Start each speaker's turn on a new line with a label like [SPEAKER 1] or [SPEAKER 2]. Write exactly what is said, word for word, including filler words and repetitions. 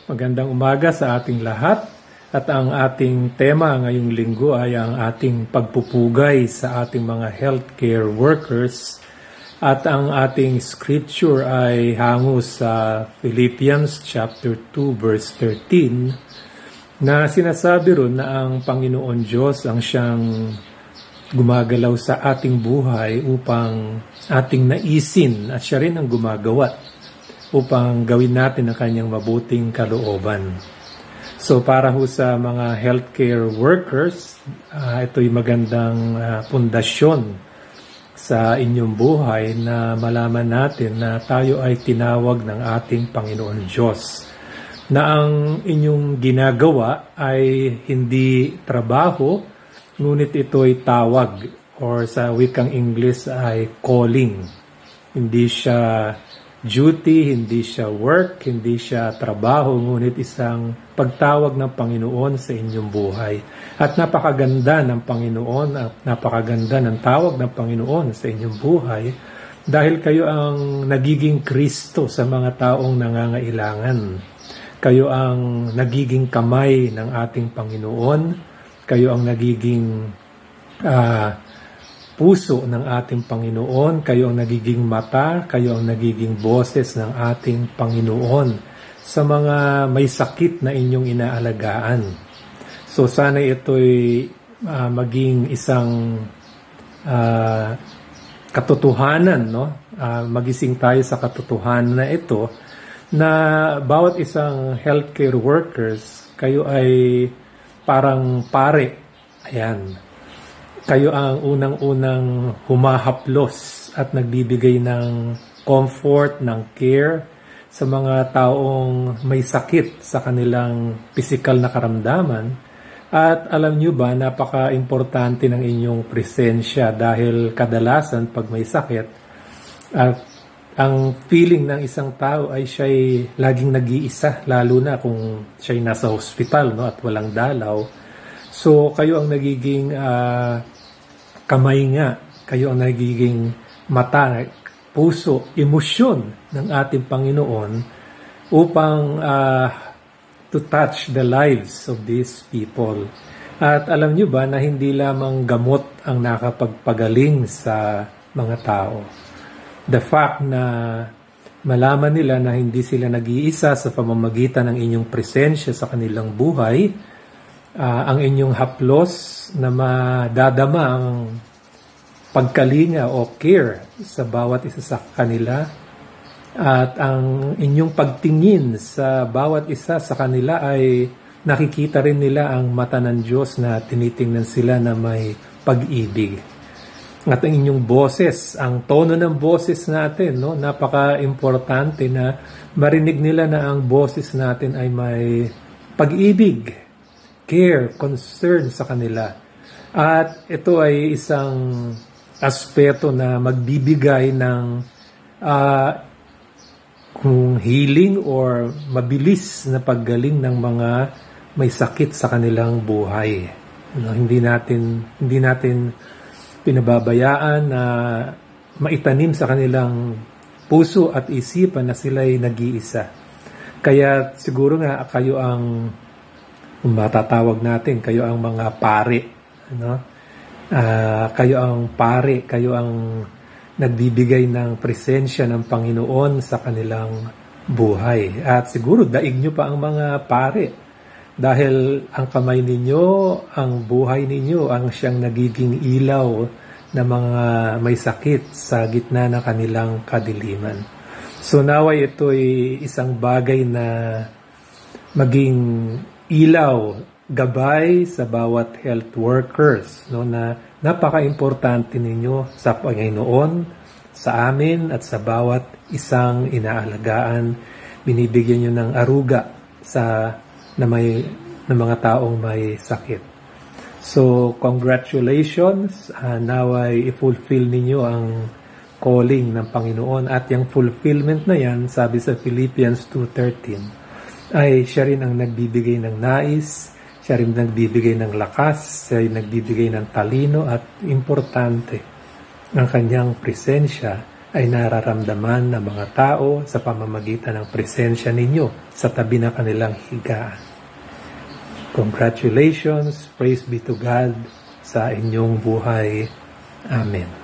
[SPEAKER 1] Magandang umaga sa ating lahat at ang ating tema ngayong linggo ay ang ating pagpupugay sa ating mga healthcare workers at ang ating scripture ay hango sa Philippians chapter two verse thirteen na sinasabi ron na ang Panginoon Diyos ang siyang gumagalaw sa ating buhay upang ating naisin at siya rin ang gumagawa upang gawin natin ang kanyang mabuting kalooban. So para ho sa mga healthcare workers, uh, ito'y magandang uh, pundasyon sa inyong buhay na malaman natin na tayo ay tinawag ng ating Panginoon Diyos. Na ang inyong ginagawa ay hindi trabaho, ngunit ito'y tawag or sa wikang English ay calling. Hindi siya duty, hindi siya work, hindi siya trabaho, ngunit isang pagtawag ng Panginoon sa inyong buhay. At napakaganda ng Panginoon at napakaganda ng tawag ng Panginoon sa inyong buhay dahil kayo ang nagiging Kristo sa mga taong nangangailangan. Kayo ang nagiging kamay ng ating Panginoon. Kayo ang nagiging uh, puso ng ating Panginoon, kayo ang nagiging mata, kayo ang nagiging boses ng ating Panginoon sa mga may sakit na inyong inaalagaan. So sana ito'y uh, maging isang uh, katotohanan, no? Uh, magising tayo sa katotohanan na ito na bawat isang healthcare workers, kayo ay parang pare. Ayan. Kayo ang unang-unang humahaplos at nagbibigay ng comfort, ng care sa mga taong may sakit sa kanilang pisikal na karamdaman. At alam nyo ba, napaka-importante ng inyong presensya dahil kadalasan pag may sakit, at ang feeling ng isang tao ay siya'y laging nag-iisa, lalo na kung siya'y nasa hospital, no, at walang dalaw. So kayo ang nagiging uh, kamay nga, kayo ang nagiging mata, puso, emosyon ng ating Panginoon upang uh, to touch the lives of these people. At alam nyo ba na hindi lamang gamot ang nakapagpagaling sa mga tao. The fact na malaman nila na hindi sila nag-iisa sa pamamagitan ng inyong presensya sa kanilang buhay, Uh, ang inyong haplos na madadama ang pagkalinga o care sa bawat isa sa kanila at ang inyong pagtingin sa bawat isa sa kanila ay nakikita rin nila ang mata ng Diyos na tinitingnan sila na may pag-ibig. At ang inyong boses, ang tono ng boses natin, no, napaka-importante na marinig nila na ang boses natin ay may pag-ibig, care, concern sa kanila. At ito ay isang aspeto na magbibigay ng uh, kung healing or mabilis na paggaling ng mga may sakit sa kanilang buhay. No, hindi natin hindi natin pinababayaan na maitanim sa kanilang puso at isipan na sila'y nag-iisa. Kaya siguro nga kayo ang kung matatawag natin, kayo ang mga pare, no? Uh, kayo ang pare, kayo ang nagbibigay ng presensya ng Panginoon sa kanilang buhay. At siguro daig nyo pa ang mga pare dahil ang kamay ninyo, ang buhay ninyo, ang siyang nagiging ilaw na mga may sakit sa gitna ng kanilang kadiliman. So naway ito'y isang bagay na maging ilaw, gabay sa bawat health workers, no, na napaka-importante ninyo sa Panginoon, sa amin at sa bawat isang inaalagaan. Binibigyan nyo ng aruga sa na may na mga taong may sakit. So congratulations, uh, naway i-fulfill ninyo ang calling ng Panginoon at yung fulfillment na yan, sabi sa Philippians two thirteen, ay siya rin ang nagbibigay ng nais, siya rin nagbibigay ng lakas, siya rin nagbibigay ng talino at importante ang kanyang presensya ay nararamdaman ng mga tao sa pamamagitan ng presensya ninyo sa tabi ng kanilang higaan. Congratulations, praise be to God sa inyong buhay. Amen.